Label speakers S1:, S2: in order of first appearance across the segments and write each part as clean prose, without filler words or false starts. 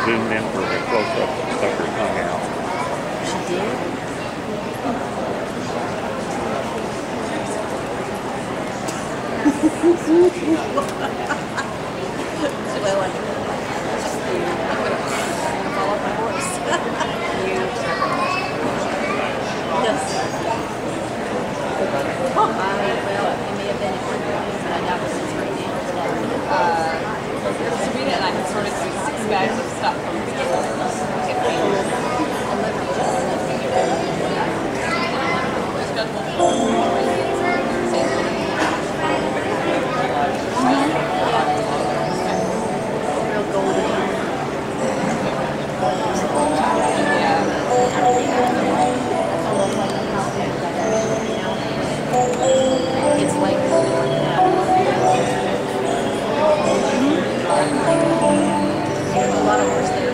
S1: zoomed in for the close-up and stuck her tongue out.
S2: She did? Well, I'm going to follow my horse. Yes. Well, it may have been different things, but I doubt this is right now.
S3: Sabrina and I had sorted through 6 bags of stuff from the beginning.
S2: Real golden. It's like a lot of horse there.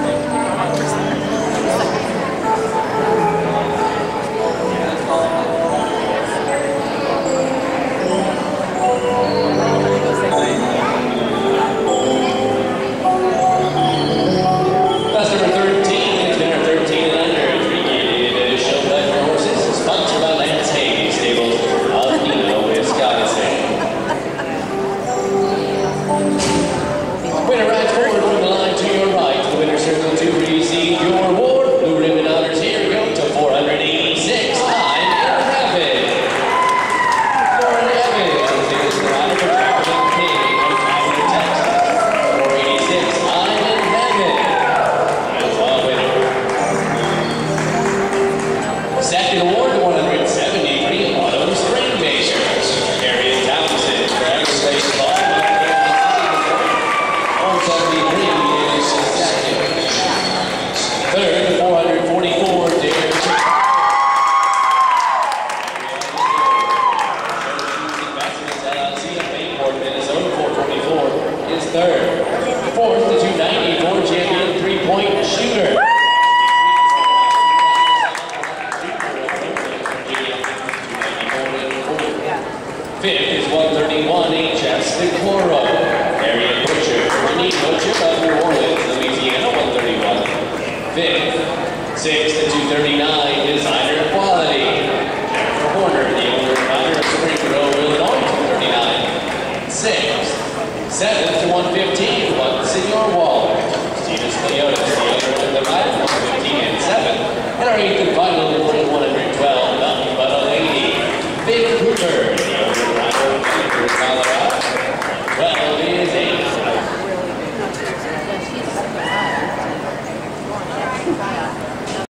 S4: Class number 13, winner 13 and under, three-gated show pleasure horses, sponsored by Lance Hayes, stables of Nino, Wisconsin. Winner rides forward from the line to your right. The winner circle to receive your award. Blue ribbon honors here go to 486. I'm in heaven. Lauren Evans is the rider for Traveling King of Katherine, Texas. 486. I'm in heaven. That's our winner. Second award to 173 Auto Spring Makers. Harriet Townsend, Greg Space Ball. 173 is second. Third, 444, Derek LLC of Bayport, Minnesota, 424 is third. Fourth, the 294 champion three-point shooter. Fifth is 131 HS the Chloro. Harriet Butcher, Brittany Butcher of New Orleans, Louisiana, 131. Fifth. Sixth and 239, Designer Quality. Jennifer Horner, the owner and rider of Spring Grove, Illinois, 239. Sixth. Seventh